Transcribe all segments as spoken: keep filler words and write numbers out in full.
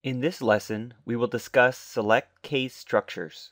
In this lesson, we will discuss select case structures.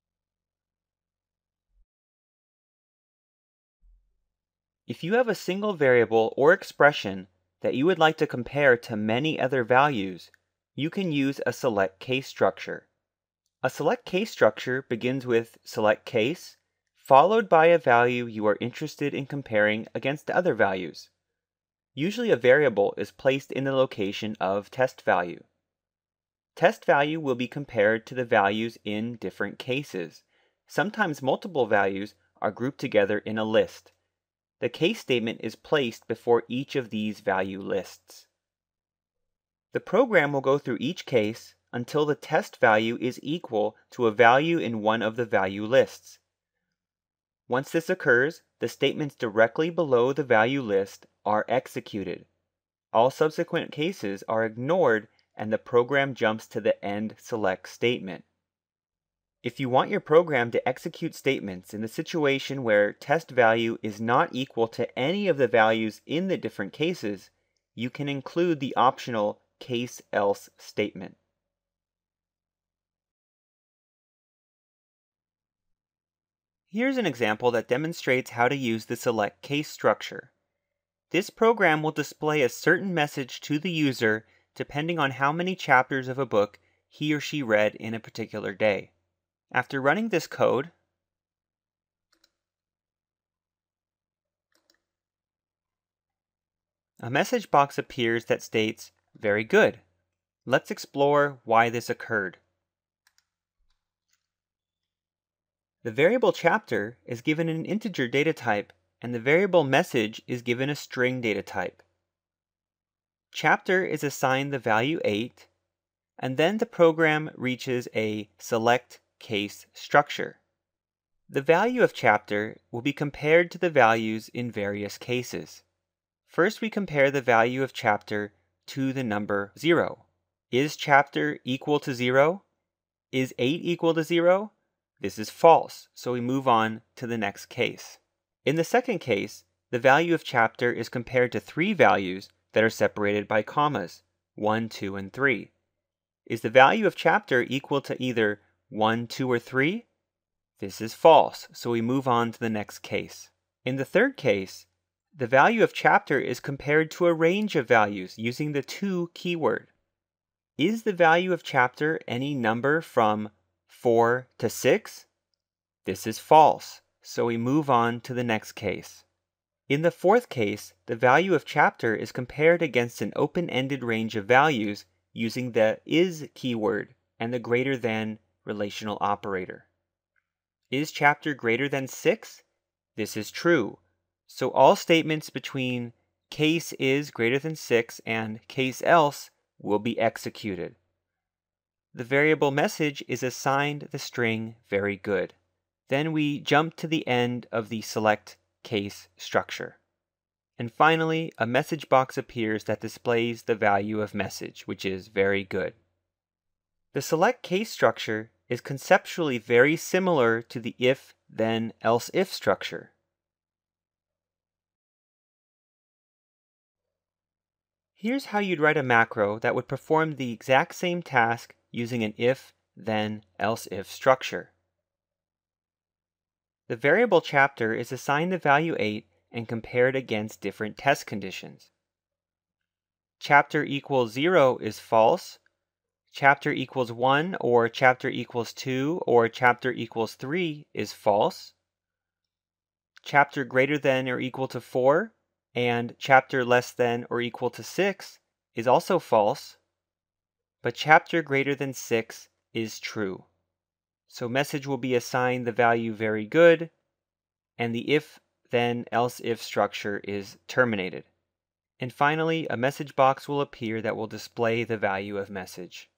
If you have a single variable or expression that you would like to compare to many other values, you can use a select case structure. A select case structure begins with select case, followed by a value you are interested in comparing against other values. Usually a variable is placed in the location of test value. Test value will be compared to the values in different cases. Sometimes multiple values are grouped together in a list. The case statement is placed before each of these value lists. The program will go through each case until the test value is equal to a value in one of the value lists. Once this occurs, the statements directly below the value list are executed. All subsequent cases are ignored and the program jumps to the end select statement. If you want your program to execute statements in the situation where test value is not equal to any of the values in the different cases, you can include the optional case else statement. Here's an example that demonstrates how to use the select case structure. This program will display a certain message to the user depending on how many chapters of a book he or she read in a particular day. After running this code, a message box appears that states, "Very good. Let's explore why this occurred." The variable chapter is given an integer data type, and the variable message is given a string data type. Chapter is assigned the value eight, and then the program reaches a select case structure. The value of chapter will be compared to the values in various cases. First, we compare the value of chapter to the number zero. Is chapter equal to zero? Is eight equal to zero? This is false, so we move on to the next case. In the second case, the value of chapter is compared to three values that are separated by commas, one, two, and three. Is the value of chapter equal to either one, two, or three? This is false, so we move on to the next case. In the third case, the value of chapter is compared to a range of values using the to keyword. Is the value of chapter any number from four to six? This is false, so we move on to the next case. In the fourth case, the value of chapter is compared against an open-ended range of values using the is keyword and the greater than relational operator. Is chapter greater than six? This is true, so all statements between case is greater than six and case else will be executed. The variable message is assigned the string very good. Then we jump to the end of the select case structure. And finally, a message box appears that displays the value of message, which is very good. The select case structure is conceptually very similar to the if, then, else if structure. Here's how you'd write a macro that would perform the exact same task using an if, then, else if structure. The variable chapter is assigned the value eight and compared against different test conditions. Chapter equals zero is false. Chapter equals one or chapter equals two or chapter equals three is false. Chapter greater than or equal to four and chapter less than or equal to six is also false. But chapter greater than six is true. So message will be assigned the value very good, and the if, then, else if structure is terminated. And finally, a message box will appear that will display the value of message.